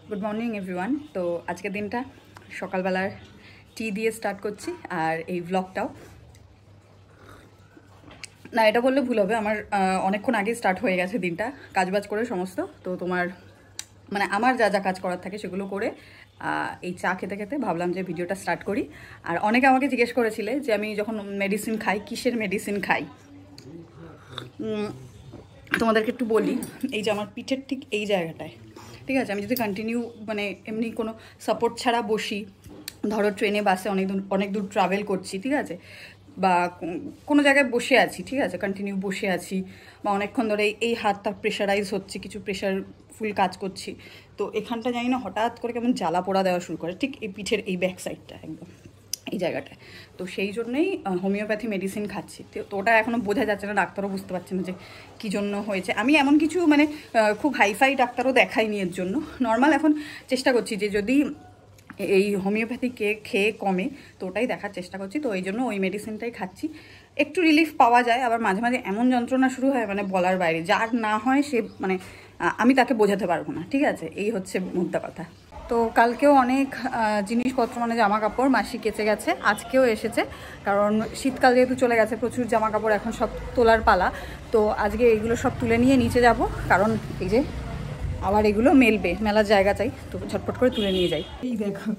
Good morning everyone. তো আজকের দিনটা সকালবেলার টি দিয়ে স্টার্ট করছি, আর এই ব্লগটাও না, এটা বললে ভুল হবে, আমার অনেকক্ষণ আগে স্টার্ট হয়ে গেছে দিনটা, কাজবাজ করে সমস্ত। তো তোমার মানে আমার যা যা কাজ করার থাকে সেগুলো করে এই চা খেতে খেতে ভাবলাম যে ভিডিওটা স্টার্ট করি। আর অনেকে আমাকে জিজ্ঞেস করেছিলে যে আমি যখন মেডিসিন খাই কিসের মেডিসিন খাই। তোমাদেরকে একটু বলি, এই যে আমার পিঠের ঠিক এই জায়গাটায়, ঠিক আছে, আমি যদি কন্টিনিউ মানে এমনি কোনো সাপোর্ট ছাড়া বসি, ধরো ট্রেনে বাসে অনেক দূর ট্রাভেল করছি, ঠিক আছে, বা কোনো জায়গায় বসে আছি, ঠিক আছে, কন্টিনিউ বসে আছি, বা অনেকক্ষণ ধরে এই হাতটা প্রেশারাইজ হচ্ছে, কিছু প্রেশার ফুল কাজ করছি, তো এখানটা জানি না হঠাৎ করে কেমন জ্বালা পোড়া দেওয়া শুরু করে, ঠিক এই পিঠের এই ব্যাক সাইডটা একদম এই জায়গাটায়। তো সেই জন্যই হোমিওপ্যাথি মেডিসিন খাচ্ছি। তো ওটা এখনও বোঝা যাচ্ছে না, ডাক্তারও বুঝতে পারছে না যে কী জন্য হয়েছে। আমি এমন কিছু মানে খুব হাইফাই ডাক্তারও দেখাইনি এর জন্য, নর্মাল এখন চেষ্টা করছি যে যদি এই হোমিওপ্যাথি খেয়ে কমে তো ওটাই দেখার চেষ্টা করছি। তো এই জন্য ওই মেডিসিনটাই খাচ্ছি, একটু রিলিফ পাওয়া যায়। আবার মাঝে মাঝে এমন যন্ত্রণা শুরু হয় মানে বলার বাইরে, যার না হয় সে মানে আমি তাকে বোঝাতে পারবো না, ঠিক আছে, এই হচ্ছে মোদ্দা কথা। তো কালকেও অনেক জিনিসপত্র মানে জামা কাপড় মাসি কেচে গেছে, আজকেও এসেছে, কারণ শীতকাল যেহেতু চলে গেছে প্রচুর জামা কাপড় এখন সব তোলার পালা। তো আজকে এইগুলো সব তুলে নিয়ে নিচে যাব, কারণ এই যে আবার এগুলো মেলার জায়গা চাই, তো ঝটপট করে তুলে নিয়ে যাই। এই দেখো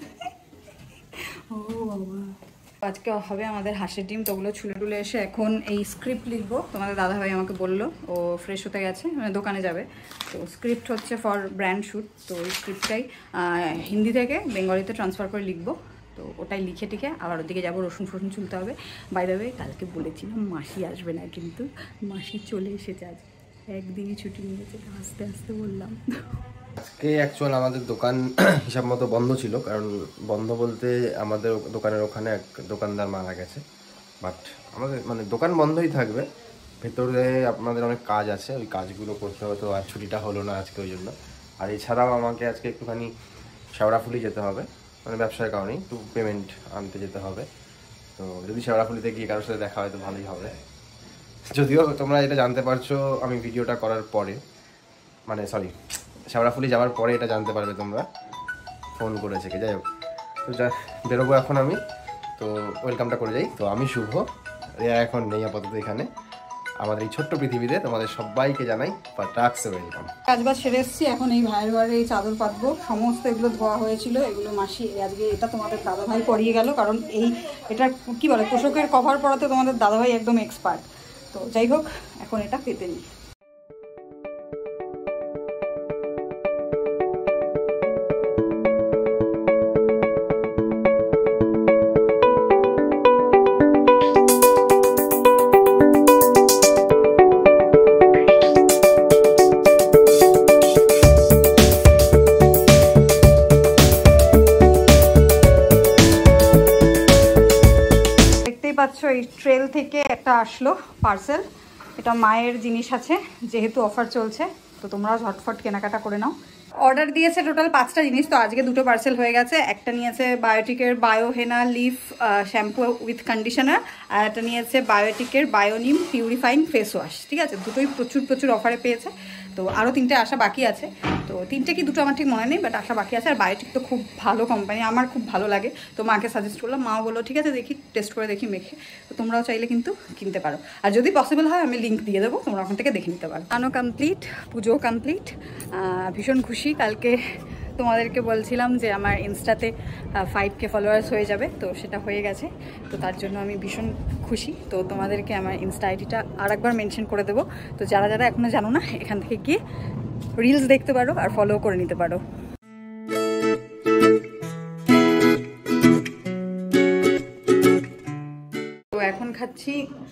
ও বাবা, আজকে হবে আমাদের হাঁসের ডিম। তো ওগুলো ছুলে টুলে এসে এখন এই স্ক্রিপ্ট লিখবো। তোমাদের দাদাভাই আমাকে বললো ও ফ্রেশ হতে গেছে, মানে দোকানে যাবে। তো স্ক্রিপ্ট হচ্ছে ফর ব্র্যান্ড শ্যুট, তো ওই স্ক্রিপ্টটাই হিন্দি থেকে বেঙ্গলিতে ট্রান্সফার করে লিখবো। তো ওটাই লিখে টিখে আবার ওদিকে যাবো, রসুন ফসুন চুলতে হবে। বাই দ্য ওয়ে কালকে বলেছিলাম মাসি আসবে না, কিন্তু মাসি চলে এসেছে, আজ একদিনই ছুটি নিয়েছে, আস্তে আস্তে বললাম। আজকে অ্যাকচুয়াল আমাদের দোকান হিসাব মতো বন্ধ ছিল, কারণ বন্ধ বলতে আমাদের দোকানের ওখানে এক দোকানদার মারা গেছে। বাট আমাদের মানে দোকান বন্ধই থাকবে, ভেতরে আপনাদের অনেক কাজ আছে, ওই কাজগুলো করতে হবে, তো আর ছুটিটা হলো না আজকে ওই জন্য। আর এছাড়াও আমাকে আজকে একটুখানি শেওড়াফুলি যেতে হবে, মানে ব্যবসার কারণে একটু পেমেন্ট আনতে যেতে হবে। তো যদি শেওড়াফুলিতে গিয়ে কারোর সাথে দেখা হয় তো ভালোই হবে। যদিও তোমরা এটা জানতে পারছো আমি ভিডিওটা করার পরে, মানে সরি শেওড়াফুলি যাওয়ার পরে এটা জানতে পারবে তোমরা, ফোন করেছে কে, যাই হোক। তো বেরোবো এখন আমি, তো ওয়েলকামটা করে যাই। তো আমি শুভ, রিয়া এখন নেই আপাতত এখানে। আমাদের এই ছোট্ট পৃথিবীতে তোমাদের সবাইকে জানাই টাক্সে ওয়েলকাম। কাজবাজ সেরে এসেছি, এখন এই ভাইয়ের ঘরে এই চাদর পাতবো, সমস্ত এগুলো ধোয়া হয়েছিল, এগুলো মাসি আজকে, এটা তোমাদের দাদাভাই পরিয়ে গেল, কারণ এটা কি বলে তোষকের কভার পরাতে তোমাদের দাদাভাই একদম এক্সপার্ট। তো যাই হোক এখন এটা পেতে নিই। পাচ্ছ এই ট্রেল থেকে একটা আসলো পার্সেল, এটা মায়ের জিনিস আছে, যেহেতু অফার চলছে তো তোমরাও ঝটফট কেনাকাটা করে নাও। অর্ডার দিয়েছে টোটাল 5টা জিনিস, তো আজকে 2টো পার্সেল হয়ে গেছে। একটা নিয়েছে বায়োটিকের Bio Henna leaf shampoo with conditioner, আর একটা নিয়েছে বায়োটিকের বায়োনিম পিউরিফাইং ফেস ওয়াশ, ঠিক আছে, দুটোই প্রচুর অফারে পেয়েছে। তো আরও 3টে আসা বাকি আছে, তো 3টে কি 2টো আমার ঠিক মনে নেই, বাট আসা বাকি আছে। আর বায়োটিক তো খুব ভালো কোম্পানি, আমার খুব ভালো লাগে, তো মাকে সাজেস্ট করলাম, মাও বললো ঠিক আছে দেখি টেস্ট করে দেখি মেখে। তো তোমরাও চাইলে কিন্তু কিনতে পারো, আর যদি পসিবল হয় আমি লিঙ্ক দিয়ে দেবো, তোমরা ওখান থেকে দেখে নিতে পারো। আনো কমপ্লিট, পুজো কমপ্লিট, ভীষণ খুশি। কালকে তোমাদেরকে বলছিলাম যে আমার ইনস্টাতে 5K ফলোয়ার্স হয়ে যাবে, তো সেটা হয়ে গেছে, তো তার জন্য আমি ভীষণ খুশি। তো তোমাদেরকে আমার ইনস্টা আইডিটা আরেকবার মেনশন করে দেবো, তো যারা যারা এখনও জানো না এখান থেকে গিয়ে রিলস দেখতে পারো আর ফলো করে নিতে পারো। তো এখন খাচ্ছি,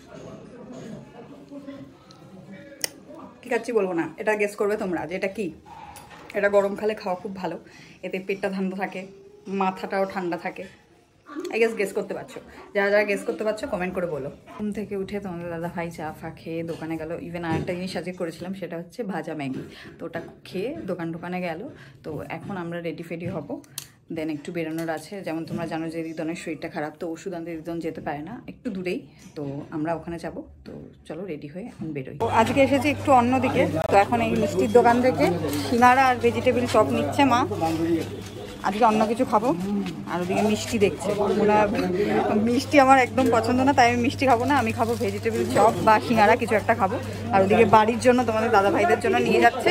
কি খাচ্ছি বলবো না, এটা গেস করবে তোমরা যে এটা কি। এটা গরমকালে খাওয়া খুব ভালো, এতে পেটটা ঠান্ডা থাকে, মাথাটাও ঠান্ডা থাকে। আই গেস করতে পারছো, যারা যারা গেস করতে পারছো কমেন্ট করে বলো। ঘুম থেকে উঠে তোমাদের দাদা ভাই চা ফা খেয়ে দোকানে গেল, ইভেন আরেকটা জিনিস আজকে করেছিলাম সেটা হচ্ছে ভাজা ম্যাগি, তো ওটা খেয়ে দোকানে গেল। তো এখন আমরা রেডি ফেডি হব, দেন একটু বেরোনোর আছে, যেমন তোমরা জানো যে রিদনের শরীরটা খারাপ, তো ওষুধ আনতে রিদন যেতে পারে না, একটু দূরেই, তো আমরা ওখানে যাব। তো চলো রেডি হয়ে এখন বেরোই। আজকে এসেছি একটু অন্যদিকে, তো এখন এই মিষ্টির দোকান থেকে সিঙ্গাড়া আর ভেজিটেবিল চপ নিচ্ছে মা। আজকে অন্য কিছু খাবো, আর ওদিকে মিষ্টি দেখছে, মিষ্টি আমার একদম পছন্দ না, তাই আমি মিষ্টি খাবো না, আমি খাবো ভেজিটেবিল চপ বা সিঙ্গাড়া কিছু একটা খাবো। আর ওদিকে বাড়ির জন্য তোমাদের দাদা ভাইদের জন্য নিয়ে যাচ্ছে।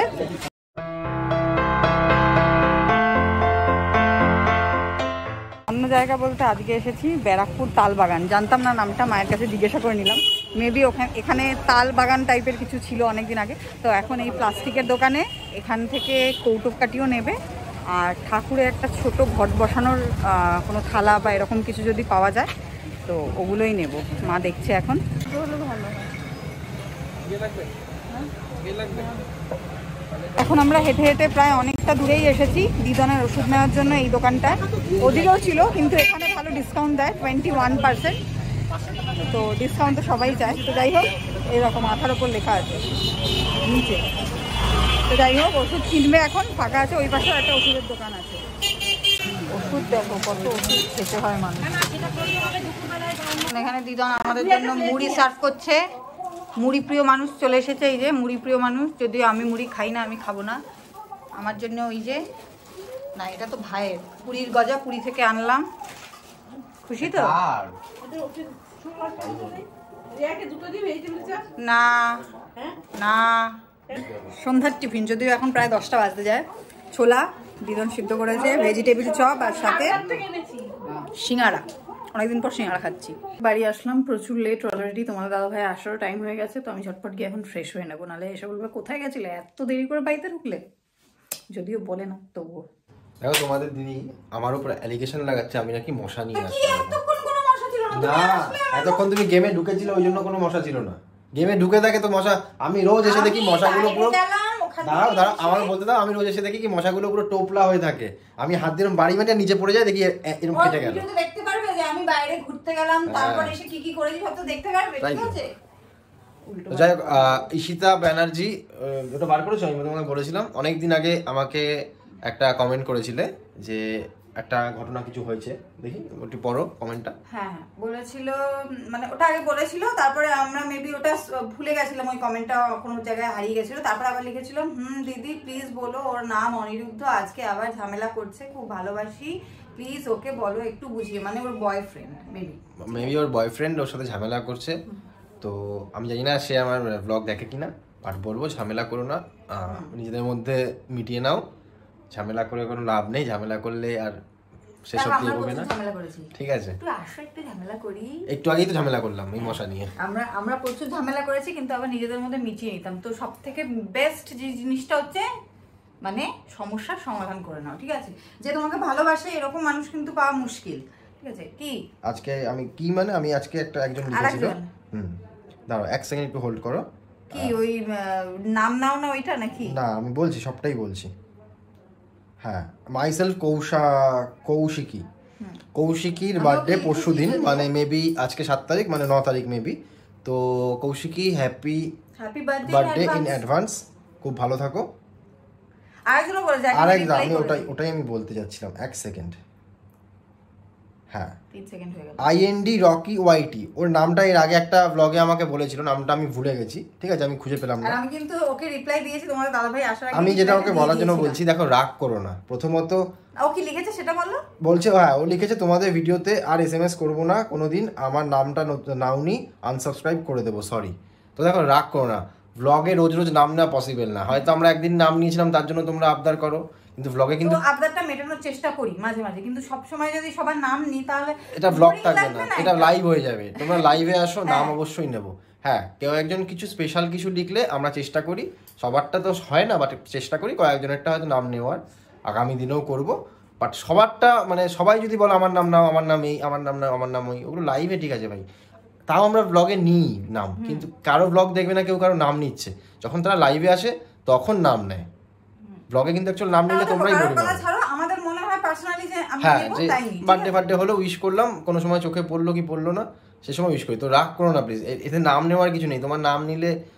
অন্য জায়গা বলতে আজকে এসেছি ব্যারাকপুর তাল বাগান, জানতাম না নামটা, মায়ের কাছে জিজ্ঞাসা করে নিলাম, মেবি এখানে তাল বাগান টাইপের কিছু ছিল অনেকদিন আগে। তো এখন এই প্লাস্টিকের দোকানে এখান থেকে কৌটোপ কাটিও নেবে, আর ঠাকুরের একটা ছোট ঘট বসানোর কোনো থালা বা এরকম কিছু যদি পাওয়া যায় তো ওগুলোই নেব। মা দেখছে এখন। এখন আমরা হেঁটে হেঁটে প্রায় অনেকটা দূরেই এসেছি দিদনের ওষুধ নেওয়ার জন্য। এই দোকানটায় ওদিকেও ছিল, কিন্তু এখানে ভালো ডিসকাউন্ট দেয় 21%, তো ডিসকাউন্ট তো সবাই চায়। তো যাই হোক, এরকম মাথার ওপর লেখা আছে নিচে। তো যাই হোক, ওষুধ কিনবে এখন, ফাঁকা আছে, ওই পাশেও একটা ওষুধের দোকান আছে। ওষুধ দেখো কত ওষুধ খেতে হয় মানুষ। এখানে দিদন আমাদের জন্য মুড়ি সার্ভ করছে, মুড়ি প্রিয় মানুষ চলে এসেছে। এই যে মুড়ি প্রিয় মানুষ, যদিও আমি মুড়ি খাই না, আমি খাবো না। আমার জন্য ওই যে, না এটা তো ভাইয়ের পুরীর গজা, পুরী থেকে আনলাম। খুশি তো? না না, সন্ধ্যার টিফিন, যদিও এখন প্রায় 10টা বাজতে যায়। ছোলা দিদন সিদ্ধ করেছে, ভেজিটেবিল চপ, আর সাথে সিঙ্গাড়া। অনেকদিন পর সিঙ্গাড়া খাচ্ছি। বাড়ি আসলাম, প্রচুর লেট অলরেডি, তোমাদের দাদা ভাই আসারও টাইম হয়ে গেছে। তো আমি ঝটপট গিয়ে এখন ফ্রেশ হয়ে নেবো, নাহলে এসে বলবে কোথায় গেছিলে এত দেরি করে বাড়িতে ঢুকলে, যদিও বলে না তবুও। দেখো তোমাদের দিদি আমার উপর অ্যালিগেশন লাগাচ্ছে আমি নাকি মশা নিয়ে আসছি। না, এতক্ষণ তুমি গেমে ঢুকেছিলে ওই জন্য কোনো মশা ছিল না। গেমে ঢুকে থাকে তো মশা, আমি রোজ এসে দেখি মশাগুলো পুরো, দাঁড়াও দাঁড়াও আমার বলতে দাও, আমি রোজ এসে দেখি কি মশাগুলো পুরো টোপলা হয়ে থাকে, আমি হাত দিয়ে বাড়ি মেটে নিচে পড়ে যায়, দেখি এরকম কেটে গেল। দেখতে পারবে যে আমি বাইরে ঘুরতে গেলাম, তারপর এসে কি কি করেছি সব তো দেখতে পারবে, ঠিক আছে? যাই হোক, ঈশিতা ব্যানার্জি, ওটা বার করেছো? আমি তোমাকে বলেছিলাম অনেকদিন আগে, আমাকে একটা কমেন্ট করেছিলে যে একটা ঘটনা কিছু হয়েছে, দেখি ওটি পড়ো কমেন্টটা। হ্যাঁ বলেছিল, মানে ওটা আগে বলেছিল, তারপরে আমরা মেবি ওটা ভুলে গেছিলাম, ওই কমেন্টটা কোনো জায়গায় হারিয়ে গেছিল। তারপরে আবার লিখেছিলাম, দিদি প্লিজ বলো, ওর নাম অনিরুদ্ধ, আজকে আবার ঝামেলা করছে, খুব ভালোবাসি, প্লিজ ওকে বলো একটু বুঝিয়ে। মানে ওর বয়ফ্রেন্ড, মেবি ওর বয়ফ্রেন্ড ওর সাথে ঝামেলা করছে। তো আমি জানি না সে আমার ব্লগ দেখে কিনা, বাট বলবো ঝামেলা করো না, নিজেদের মধ্যে মিটিয়ে নাও, ঝামেলা করে কোনো লাভ নেই, ঝামেলা করলে আর সেসব দিয়ে হবে না, ঠিক আছে? একটু আগেই তো ঝামেলা করলাম এই মশা নিয়ে, আমরা প্রচুর ঝামেলা করেছি, কিন্তু আবার নিজেদের মধ্যে মিটিয়ে নিতাম। তো সব থেকে বেস্ট যে জিনিসটা হচ্ছে মানে সমস্যার সমাধান করে নাও, ঠিক আছে? যে তোমাকে ভালোবাসে এরকম মানুষ কিন্তু পাওয়া মুশকিল, ঠিক আছে? কি আজকে আমি কি মানে আমি আজকে একজন লিখেছিল, দাঁড়াও 1 সেকেন্ড একটু হোল্ড করো। কি ওই নাম নাও না ওইটা নাকি? না আমি বলছি, সবটাই বলছি। হ্যাঁ, মাইসেলফ কৌশিকী, কৌশিকীর বার্থডে পরশুদিন, মানে মেবি আজকে 7 তারিখ, মানে 9 তারিখ মেবি। তো Kaushiki happy birthday in advance, খুব ভালো থাকো। আরেকজন আমি ওটাই আমি বলতে যাচ্ছিলাম, 1 সেকেন্ড। হ্যাঁ, 3 সেকেন্ড হয়ে গেল। IND রকি ওয়াইটি, ওর নামটা এর আগে একটা ব্লগে আমাকে বলেছিল, নামটা আমি ভুলে গেছি, ঠিক আছে? আমি খুঁজে পেলাম না। আর আমি কিন্তু ওকে রিপ্লাই দিয়েছি তোমাদের দাদাভাই আসার আগে। আমি যেটা ওকে বলার জন্য বলছি, দেখো রাগ করো না। প্রথমত ও কি লিখেছে সেটা বলো। বলছে, হ্যাঁ ও লিখেছে তোমাদের ভিডিওতে আর SMS করব না কোনোদিন, আমার নামটা নাওনি, আনসাবস্ক্রাইব করে দেবো, সরি। তো দেখো রাগ করো না, ব্লগে রোজ রোজ নাম নেওয়া পসিবল না, হয়তো আমরা একদিন নাম নিয়েছিলাম তার জন্য তোমরা আবদার করো, কিন্তু ব্লগে কিন্তু আবদারটা মেটানোর চেষ্টা করি মাঝে মাঝে, কিন্তু সব সময় যদি সবার নাম নিই তাহলে এটা ব্লগ থাকবে না, এটা লাইভ হয়ে যাবে। তোমরা লাইভে আসো, নাম অবশ্যই নেব। হ্যাঁ, কেউ একজন কিছু স্পেশাল কিছু লিখলে আমরা চেষ্টা করি, সবারটা তো হয় না, বাট চেষ্টা করি কয়েকজনেরটা হয়তো নাম নেওয়ার, আগামী দিনেও করব। বাট সবারটা মানে সবাই যদি বলো আমার নাম নাও, আমার নাম এই, আমার নাম নাও, আমার নাম ওই, ওগুলো লাইভে ঠিক আছে ভাই, তাও আমরা ব্লগে নিই নাম, কিন্তু কারো ব্লগ দেখবে না কেউ কারো নাম নিচ্ছে, যখন তারা লাইভে আসে তখন নাম নেয়। ব্লগে কিন্তু অ্যাকচুয়ালি নাম নিলে তোমরাই বলবে। আমাদের মনে হয় পার্সোনালি যে আমি হ্যাঁ, যে বার্থডে হলো উইশ করলাম, কোনো সময় চোখে পড়লো কি পড়লো না সে সময় উইশ করি, তো রাগ করো না প্লিজ, এতে নাম নেওয়ার কিছু নেই। তোমার নাম নিলে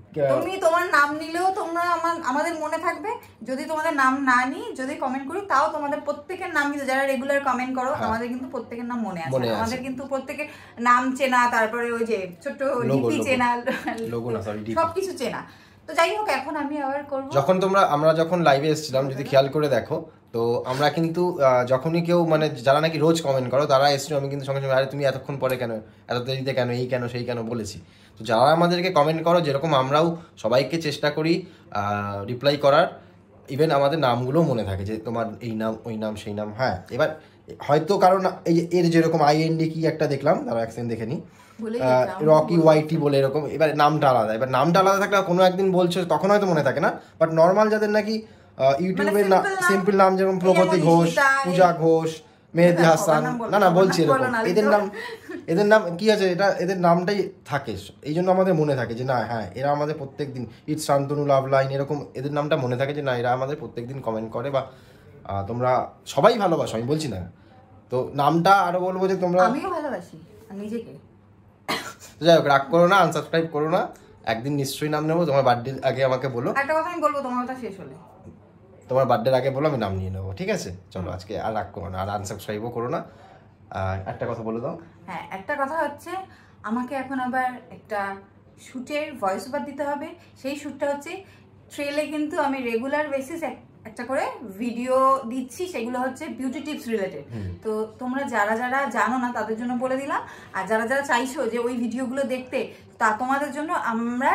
তুমি তোমার নাম নিলেও তোমরা আমাদের মনে থাকবে, যদি তোমাদের নাম না নিই, যদি কমেন্ট করি, তাও তোমাদের প্রত্যেকের নাম কিন্তু, যারা রেগুলার কমেন্ট করো আমাদের কিন্তু প্রত্যেকের নাম মনে আছে, আমাদের কিন্তু প্রত্যেকের নাম চেনা, তারপরে ওই যে ছোট লিপি চেনা, সবকিছু চেনা। তো যাই হোক, এখন আমি আবার করব। আমরা যখন লাইভে এসেছিলাম, যদি খেয়াল করে দেখো, তো আমরা কিন্তু যখনই কেউ মানে যারা নাকি রোজ কমেন্ট করো তারা এসেছিল, আমি কিন্তু সঙ্গে সঙ্গে আরে তুমি এতক্ষণ পরে কেন, এত দেরিতে কেন, এই কেন সেই কেন বলেছি। তো যারা আমাদেরকে কমেন্ট করো, যেরকম আমরাও সবাইকে চেষ্টা করি রিপ্লাই করার, ইভেন আমাদের নামগুলোও মনে থাকে যে তোমার এই নাম, ওই নাম, সেই নাম। হ্যাঁ, এবার হয়তো কারণ এই যে এর যেরকম IND কি একটা দেখলাম, তারা এক সেকেন্ড দেখে নি, রকি ওয়াইটি বলে এরকম, এবার নামটা আলাদা। এবার নামটা আলাদা থাকলে কোনো একদিন বলছো, তখন হয়তো মনে থাকে না, বাট নর্মাল যাদের নাকি ইউটিউবের সিম্পল নাম, যেমন প্রগতি ঘোষ, পূজা ঘোষ, মেহেদি হাসান, না বলছি এরকম, এদের নাম কি আছে, এটা এদের নামটাই থাকে, এই জন্য আমাদের মনে থাকে যে না হ্যাঁ এরা আমাদের প্রত্যেকদিন, ইটস শান্তনু লাভ লাইন, এরকম এদের নামটা মনে থাকে যে না এরা আমাদের প্রত্যেকদিন কমেন্ট করে, বা তোমরা সবাই ভালোবাসো, আমি বলছি না। তো নামটা আরো বলবো যে তোমরা, আমিও ভালোবাসি নিজেকে। যাই হোক, রাগ করো না, আনসাবস্ক্রাইব করো না, একদিন নিশ্চয়ই নাম নেবো। তোমার বার্থডে আগে আমাকে বলো, একটা কথা আমি বলবো, তোমার কথা শেষ হলে, তোমার বার্থডের আগে বলো, আমি নাম নিয়ে নেবো, ঠিক আছে? চলো আজকে আর রাগ করো না, আর আনসাবস্ক্রাইবও করো না। একটা কথা বলে দাও। হ্যাঁ, একটা কথা হচ্ছে, আমাকে এখন আবার একটা শুটের ভয়েস ওভার দিতে হবে। সেই শুটটা হচ্ছে ট্রেলে, কিন্তু আমি রেগুলার বেসিস একটা করে ভিডিও দিচ্ছি, সেগুলো হচ্ছে বিউটি টিপস রিলেটেড। তো তোমরা যারা যারা জানো না তাদের জন্য বলে দিলাম, আর যারা যারা চাইছো যে ওই ভিডিওগুলো দেখতে, তা তোমাদের জন্য আমরা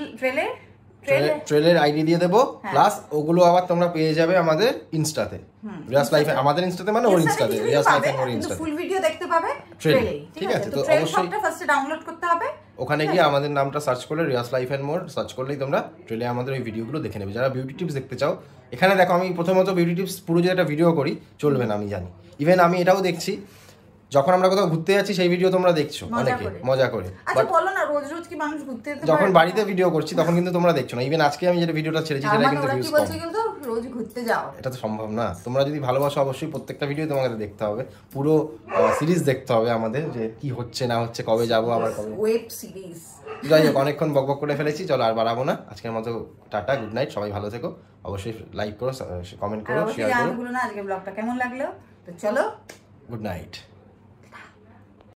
ট্রেলের আইডি দিয়ে দেবো, প্লাস ওগুলো আবার তোমরা পেয়ে যাবে আমাদের ইনস্টাতে, রিয়াস লাইফে, আমাদের ইনস্টাতে, মানে ওর ইনস্টাতে, রিয়াস লাইফে ওর ইনস্টাতে ফুল ভিডিও দেখতে পাবে ট্রেলে, ঠিক আছে? তো অবশ্যই ফার্স্টে ডাউনলোড করতে হবে, ওখানে গিয়ে আমাদের নামটা সার্চ করলে, Riya's life and more search করলেই তোমরা ট্রেলে আমাদের ওই ভিডিওগুলো দেখে নেবে। যারা বিউটি টিপস দেখতে চাও, এখানে দেখো আমি প্রথমত বিউটি টিপস পুরো যে একটা ভিডিও করি চলবে না, আমি জানি। ইভেন আমি এটাও দেখছি, যখন আমরা কোথাও ঘুরতে যাচ্ছি সেই ভিডিও তোমরা দেখছো অনেকে মজা করে, আচ্ছা বলো না, রোজ রোজ কি মানুষ ঘুরতে যেতে পারে? যখন বাড়িতে ভিডিও করছি তখন কিন্তু তোমরা দেখছো না। ইভেন আজকে আমি যেটা ভিডিওটা ছেড়েছি সেটা কিন্তু ভিউজ কম, কিন্তু রোজ ঘুরতে যাও, এটা তো সম্ভব না। তোমরা যদি ভালোবাসো অবশ্যই প্রত্যেকটা ভিডিও তোমাকে দেখতে হবে, পুরো সিরিজ দেখতে হবে আমাদের, যে কি হচ্ছে না হচ্ছে, কবে যাবো, আবার কবে ওয়েব সিরিজ। যাই হোক, অনেকক্ষণ বকবক করে ফেলেছি, চলো আর বাড়াবো না। আজকের মতো টাটা, গুড নাইট, সবাই ভালো থেকো, অবশ্যই লাইক করো, কমেন্ট করো, শেয়ার করো। আজকের ব্লগটা কেমন লাগলো, তো চলো, গুড নাইট।